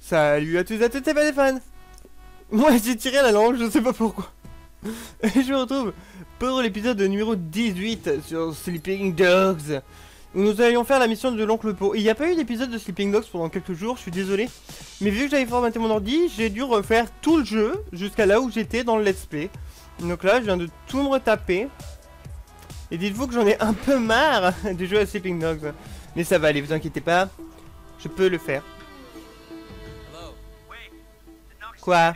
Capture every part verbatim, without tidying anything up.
Salut à tous et à toutes, c'est pas des fans. Moi j'ai tiré la langue, je sais pas pourquoi. Et je me retrouve pour l'épisode numéro dix-huit sur Sleeping Dogs, où nous allions faire la mission de l'oncle Po. Il n'y a pas eu d'épisode de Sleeping Dogs pendant quelques jours, je suis désolé. Mais vu que j'avais formaté mon ordi, j'ai dû refaire tout le jeu jusqu'à là où j'étais dans le let's play. Donc là, je viens de tout me retaper. Et dites-vous que j'en ai un peu marre de jouer à Sleeping Dogs. Mais ça va aller, vous inquiétez pas. Je peux le faire. Quoi?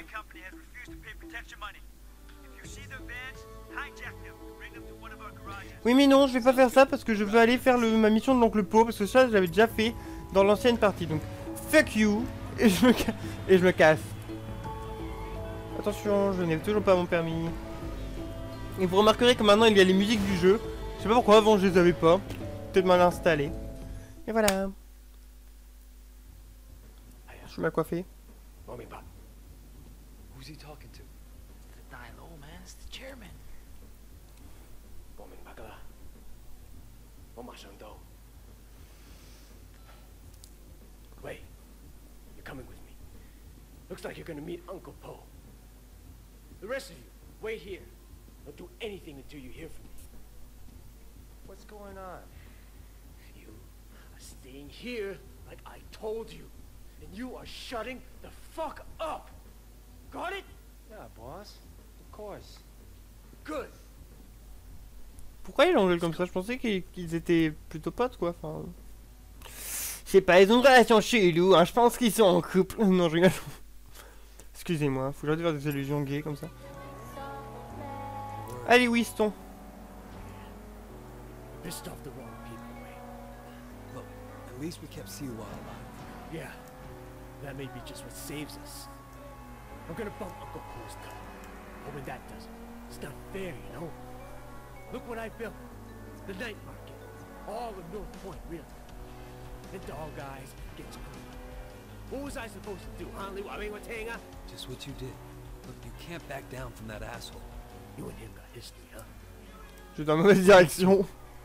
Oui mais non, je vais pas faire ça parce que je veux aller faire le, ma mission de l'oncle Po, parce que ça j'avais déjà fait dans l'ancienne partie. Donc fuck you et je me, et je me casse. Attention, je n'ai toujours pas mon permis. Et vous remarquerez que maintenant il y a les musiques du jeu. Je sais pas pourquoi avant je les avais pas. Peut-être mal installées. Et voilà. Je suis mal coiffé. Who's he talking to? The dying old man, it's the chairman. Bombing Bagala. Omashando. Wait, you're coming with me. Looks like you're gonna meet Uncle Po. The rest of you, wait here. Don't do anything until you hear from me. What's going on? You are staying here like I told you. And you are shutting the fuck up. Got it? Yeah, boss. Of course. Good. Pourquoi ils l'engueulent comme ça? Je pensais qu'ils qu'ils étaient plutôt potes quoi. Enfin, je sais pas, ils ont une relation chelou. Hein. Je pense qu'ils sont en couple. Non, je rigole. Excusez-moi, faut que j'arrête de faire des allusions gays comme ça. Allez, Winston. Pissed off the wrong people, Wayne. Look, at least we kept Siwa alive. Yeah, that may be just what saves us. I'm gonna bump Uncle Po's cut. Hoping that does it. It's not fair, you know? Look what I built. The night market. All of North Point, really. The dog eyes gets screwed. What was I supposed to do, huh, Lee? I mean, what's hang up? Just what you did. Look, you can't back down from that asshole. You and him got history, huh? Je suis dans la mauvaise direction.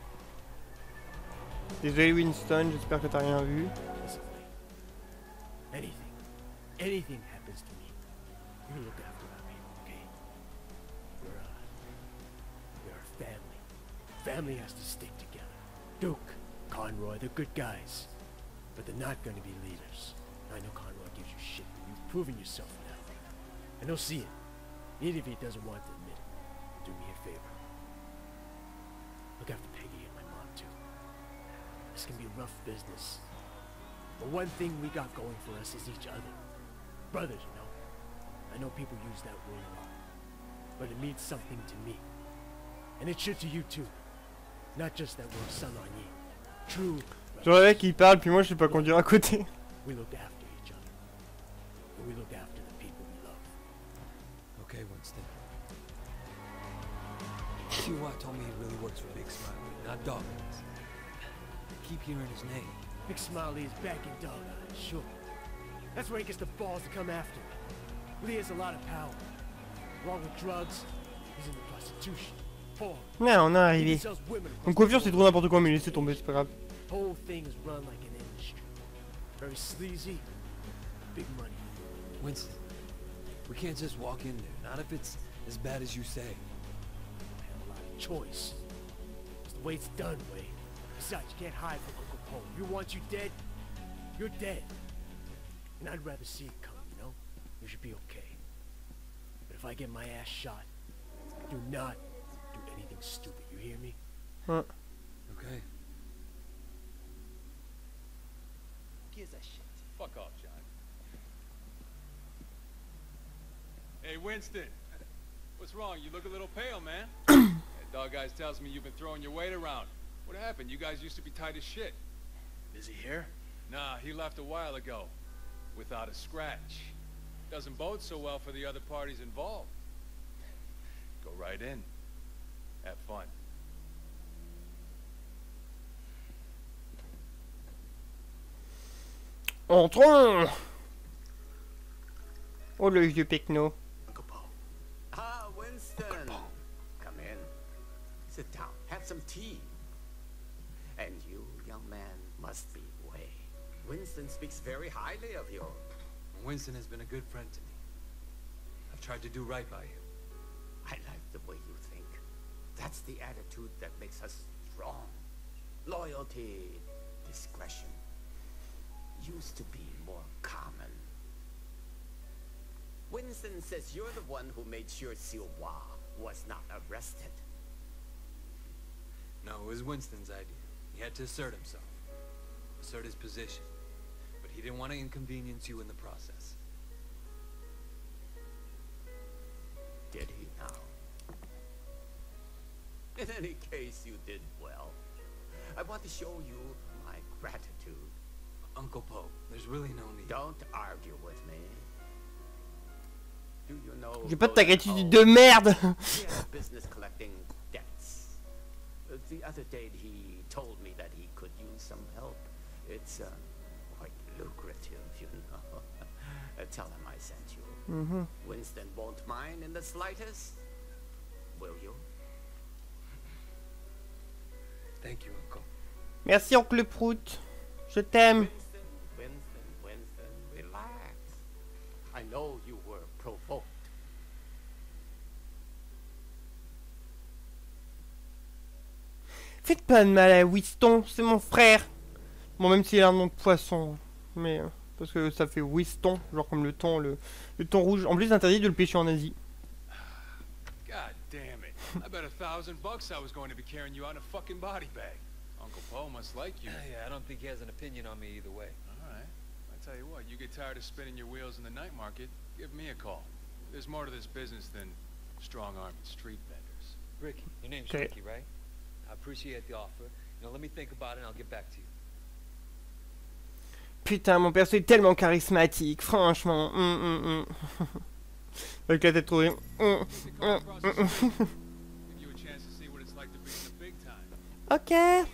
Désolé Winston, j'espère que t'as rien vu. Listen, Lee. Anything, anything happens to me, you look after our people, okay? We're, uh, we're a family. Family has to stick together. Duke, Conroy, they're good guys. But they're not gonna be leaders. I know Conroy gives you shit, but you've proven yourself now. And he'll see it, even if he doesn't want to admit it. Do me a favor. Look after Peggy and my mom, too. This can be rough business. But one thing we got going for us is each other. Brothers, you know. I know people use that word a lot. But it means something to me. And it should to you, too. Not just that we're son on ye. True. Genre le mec qui parle, puis moi je sais pas conduire à côté. We look after each other. And we look after the people we love. Okay, Winston. Siwa told me he really works for Big Smiley, not Dawkins. I keep hearing his name. Big Smiley is back in Dog Eyes, sure. That's where he gets the balls to come after me. Lee has a lot of power. Along with drugs, he's into prostitution. Porn. Ouais, on est arrivé. He sells women across Mon the coiffure c'est board. trop n'importe quoi, mais laissez tomber, c'est pas grave. Whole thing is run like an industry. Very sleazy, big money. Winston, we can't just walk in there, not if it's as bad as you say. I have a lot of choice. It's the way it's done, Wade. Besides, you can't hide from Uncle Po. If you want you dead, you're dead. And I'd rather see it come, you know? You should be okay. But if I get my ass shot, do not do anything stupid, you hear me? Ouais. Okay. Who gives a shit? Fuck off, John. Hey, Winston. What's wrong? You look a little pale, man. That dog guys tells me you've been throwing your weight around. What happened? You guys used to be tight as shit. Is he here? Nah, he left a while ago. Without a scratch. Doesn't bode so well for the other parties involved. Go right in. Have fun. Entrons. Oh le vieux pecno. Uncle Po. Ah, Winston. Come in. Sit down. Have some tea. And you, young man, must be Wei. Winston speaks very highly of you. Winston has been a good friend to me. I've tried to do right by him. I like the way you think. That's the attitude that makes us strong. Loyalty, discretion used to be more common. Winston says you're the one who made sure Silwa was not arrested. No, it was Winston's idea. He had to assert himself, assert his position. But he didn't want to inconvenience you in the process. Did he now? In any case, you did well. I want to show you my gratitude. Uncle Poe, there's really no need. Don't argue with me. Do you know? J'ai pas de ta Roland gratitude Poe? de merde. He has a business collecting debts. Uh, the other day he told me that he could use some help. It's uh, quite lucrative, you know. uh, tell him I sent you. Mm-hmm. Winston won't mind in the slightest. Will you? Thank you, Uncle. Merci, oncle Prout. Je t'aime. Winston, Winston, Winston, relax. I know you were provoked. Faites pas de mal à Winston, c'est mon frère. Bon, même s'il a un nom de poisson. Mais... euh, parce que ça fait Winston, genre comme le thon, le, le thon rouge. En plus, c'est interdit de le pêcher en Asie. God damn it. I bet a thousand bucks I was going to be carrying you out in a fucking body bag. Uncle Poe must like you. Yeah, I don't think he has an opinion on me either way. Alright. I tell you what, you get tired of spinning your wheels in the night market, give me a call. There's more to this business than strong-armed street vendors. Ricky, your name's Okay. Ricky, right? I appreciate the offer. You know, let me think about it and I'll get back to you. Putain, mon perso est tellement charismatique, franchement. Hum, hum, hum. Avec la tête trouée. Hum, You could come hum, across the hum, street, hum. give you a chance to see what it's like to be in the big time. Ok.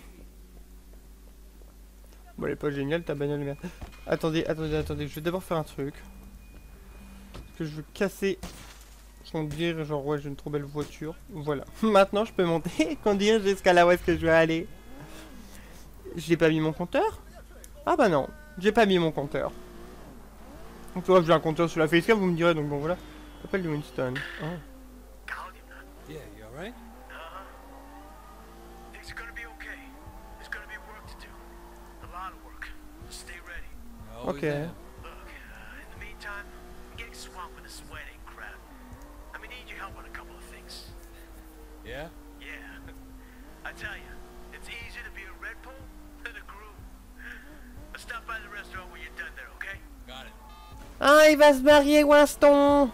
Bon, elle est pas géniale ta bagnole, merde. Attendez, attendez, attendez, je vais d'abord faire un truc. Parce que je veux casser son dire, genre, ouais, j'ai une trop belle voiture. Voilà. Maintenant, je peux monter, conduire jusqu'à là où est-ce que je veux aller. J'ai pas mis mon compteur? Ah bah non, j'ai pas mis mon compteur. Donc, tu vois, j'ai un compteur sur la facecam, vous me direz, donc bon, voilà. Appelle du Winston. Oh. Yeah, you alright? Things are gonna be okay. There's gonna be work to do. A lot of work. Stay ready. Okay. Look, uh, in the meantime, I'm getting swamped with this wedding crap. I'm gonna need your help on a couple of things. Yeah? Yeah. I tell you, it's easier to be a red pole than a groom. Let's stop by the restaurant when you're done there, okay? Got it. Ah, il va se marier, Winston.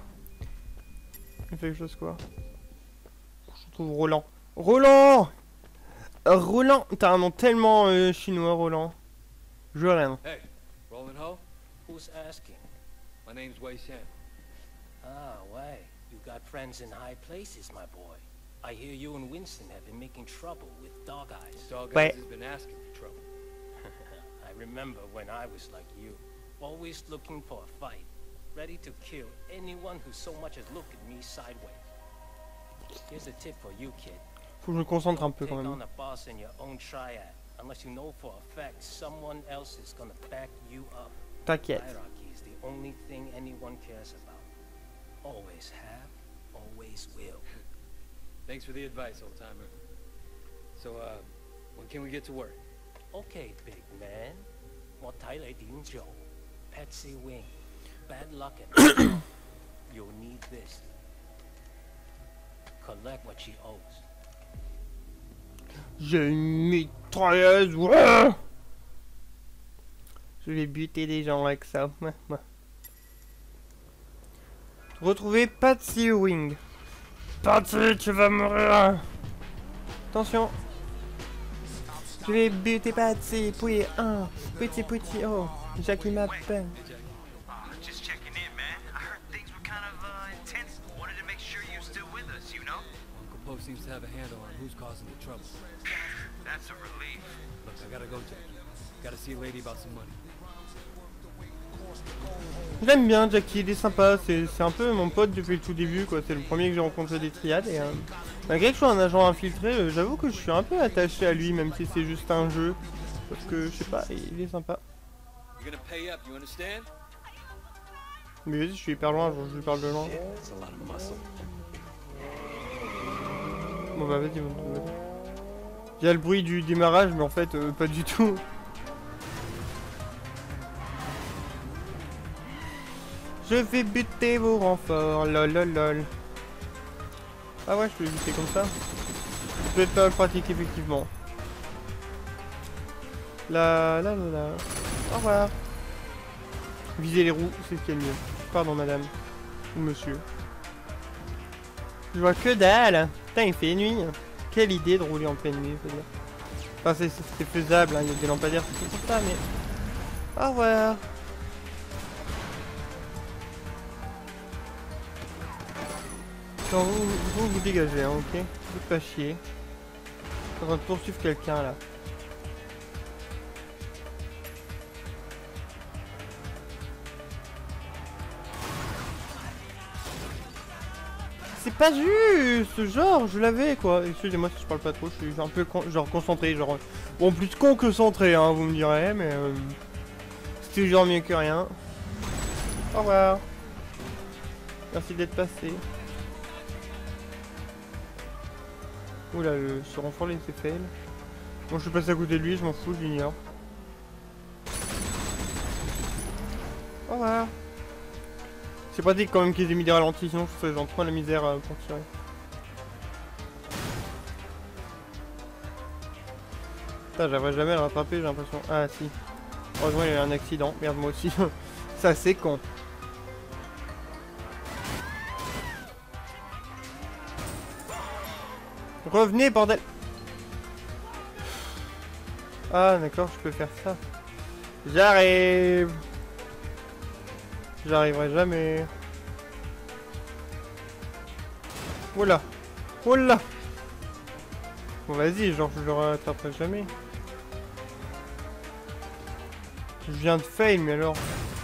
Il fait quelque chose, quoi. Je trouve Roland. Roland Roland, t'as un nom tellement euh, chinois, Roland. Jolan. Hey, Roland Ho? Who's asking? My name's Wei Shen. Ah, Wei. You got friends in high places, my boy. I hear you and Winston have been making trouble with Dog Eyes. Dog Wait. Eyes has been asking for trouble. I remember when I was like you, always looking for a fight, ready to kill anyone who so much as looked at me sideways. Here's a tip for you, kid. Faut que je me concentre un peu Take quand même. on a boss in your own triad, unless you know for a fact someone else is gonna back you up. T'inquiète. Hierarchy is the only thing anyone cares about. Always have, always will. Thanks for the advice, old timer. So, uh, when can we get to work? Okay, big man. 我睇你點做 Patsy Wing. Bad luck at You'll need this. Collect what she owes. J'ai une mitrailleuse. Ouais. Je vais buter des gens avec ça. Ouais, ouais. Retrouver Patsy Wing. Patsy, tu vas mourir. Attention. Je vais buter Patsy. Puis un. Petit petit. Oh. Jackie m'appelle. Uh, just checking in, man. I heard things were kind of uh, intense. Wanted to make sure you're still with us, you know? Uncle Poe seems to have a handle on who's causing the trouble. That's a relief. Look, I gotta go, Jackie. Gotta see a lady about some money. J'aime bien Jackie, il est sympa, c'est c'est un peu mon pote depuis le tout début quoi, c'est le premier que j'ai rencontré des triades et euh, malgré que je sois un agent infiltré, euh, j'avoue que je suis un peu attaché à lui même si c'est juste un jeu, parce que je sais pas, il est sympa. You're gonna pay up, you understand? Mais vas-y, je suis hyper loin, je lui parle de loin. It's a lot of muscle. Bon bah vas-y, vas-y. Il y a le bruit du démarrage, mais en fait, euh, pas du tout. Je vais buter vos renforts, lol lol lol. Ah ouais, je peux les buter comme ça. Je vais pas le pratique effectivement. La la la la. Au revoir. Viser les roues, c'est ce qu'il y a de mieux. Pardon madame. Ou monsieur. Je vois que dalle. Putain, il fait nuit. Quelle idée de rouler en pleine nuit, faut dire. Enfin, c'est faisable, hein. Il y a des lampadaires qui font pour ça, mais... Au revoir. Non, vous, vous vous dégagez, hein, ok? Vous faites pas chier. Je suis en train de poursuivre quelqu'un, là. C'est pas juste, genre, je l'avais, quoi. Excusez-moi si je parle pas trop, je suis un peu con genre concentré, genre... Bon, plus con que centré, hein, vous me direz, mais... Euh, c'était genre mieux que rien. Au revoir. Merci d'être passé. Oula, le, ce renfort là il s'est fail. Bon, je suis passé à côté de lui, je m'en fous, je l'ignore. Au revoir. C'est pratique quand même qu'ils aient mis des ralentis, sinon je serais en train de la misère euh, pour tirer. Putain, j'arriverai jamais à le rattraper, j'ai l'impression. Ah si. Heureusement il y a eu un accident, merde moi aussi. Ça c'est con. Revenez bordel. Ah d'accord, je peux faire ça. J'arrive. J'arriverai jamais. Oula. Oula. Bon vas-y, genre je le rattraperai jamais. Je viens de fail, mais alors.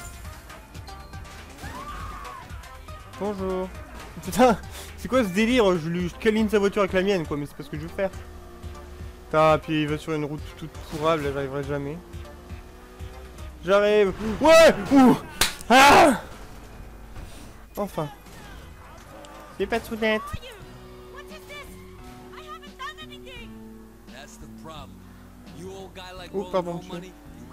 Bonjour. Putain, c'est quoi ce délire? Je lui câline sa voiture avec la mienne, quoi, mais c'est pas ce que je veux faire. Ah, puis il va sur une route toute pourrable, j'arriverai jamais. J'arrive. Ouais. Ouh. Ah. Enfin. C'est pas tout net. Oh, pardon, monsieur.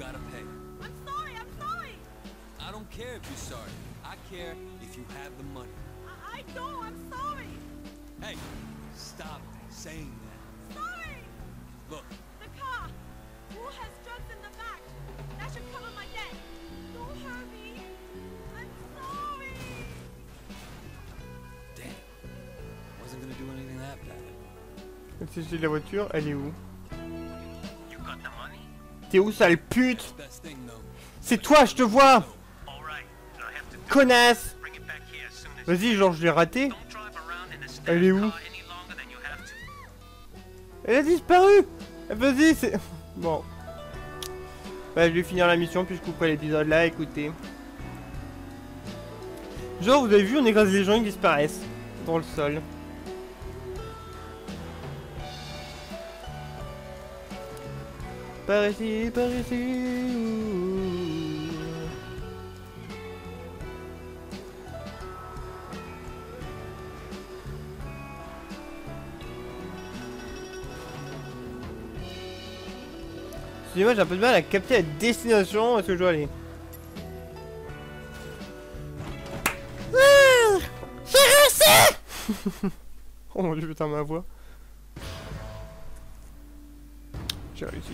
I don't care if you're sorry. I care if you have the money. I know, I'm sorry. Hey, stop saying that. Sorry. Look. The car. Who has drugs in the back? That should cover my debt. Don't hurt me. I'm sorry. Damn. Wasn't gonna do anything that bad. Le C G de la voiture, elle est où? T'es où, sale pute? C'est toi, je te vois. Connasse. Vas-y, genre je l'ai raté. Elle est où? Elle a disparu. Vas-y, c'est... Bon. Bah, je vais finir la mission puis je couperai l'épisode là, écoutez. Genre, vous avez vu, on écrase les gens, ils disparaissent. Dans le sol. Par ici, par ici. Excusez-moi, j'ai un peu de mal à capter la destination. Où est-ce que je dois aller? Ah, j'ai réussi. Oh mon dieu, putain, ma voix. J'ai réussi.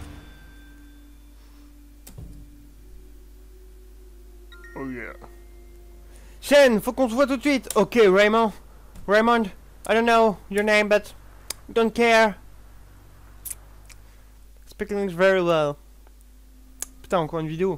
Oh yeah. Shen, faut qu'on se voit tout de suite. Ok, Raymond. Raymond, I don't know your name, but don't care. Speak English very well. Putain, encore une vidéo.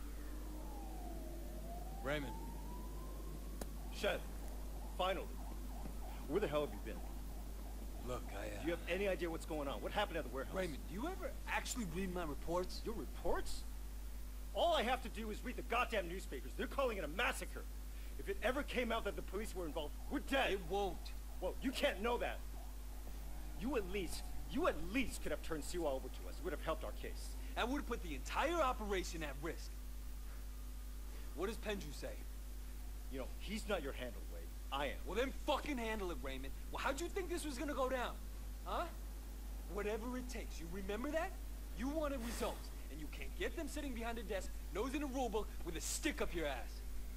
Raymond. Shen, finally. Where the hell have you been? Look, I, uh... Do you have any idea what's going on? What happened at the warehouse? Raymond, do you ever actually read my reports? Your reports? All I have to do is read the goddamn newspapers. They're calling it a massacre. If it ever came out that the police were involved, we're dead. It won't. Well, you can't know that. You at least, you at least could have turned Siwa over to us. It would have helped our case. That would have put the entire operation at risk. What does Pendrew say? You know, he's not your handle, Wade. I am. Well, then fucking handle it, Raymond. Well, how'd you think this was gonna go down? Huh? Whatever it takes. You remember that? You wanted results, and you can't get them sitting behind a desk, nose in a rule book, with a stick up your ass.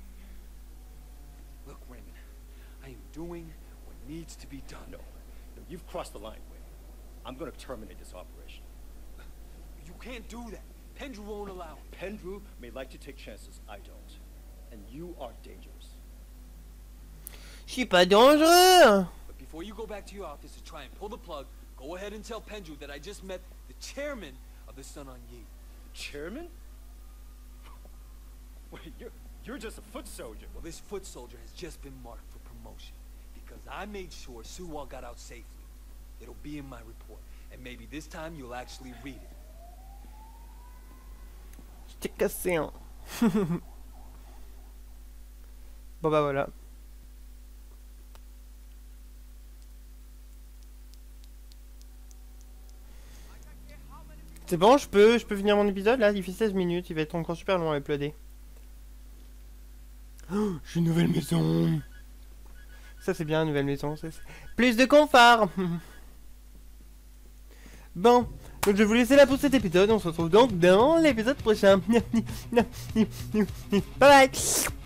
Look, Raymond, I am doing what needs to be done. No, no, you've crossed the line, Wade. I'm gonna terminate this operation. You can't do that. Pendrew won't allow it. Pendrew may like to take chances, I don't. And you are dangerous. Je suis pas dangereux. But before you go back to your office to try and pull the plug, go ahead and tell Pendrew that I just met the chairman of the Sun On Yee. Chairman? Wait, you're, you're just a foot soldier. Well, this foot soldier has just been marked for promotion because I made sure Suwal got out safely. It'll be in my report, and maybe this time you'll actually read it. Je t'ai cassé, hein. Bon bah voilà. C'est bon, je peux, je peux finir mon épisode là, il fait seize minutes, il va être encore super long à uploader. Oh, j'ai une nouvelle maison. Ça c'est bien, une nouvelle maison. Ça, plus de confort. Bon, donc je vais vous laisser là pour cet épisode, on se retrouve donc dans l'épisode prochain. Bye bye.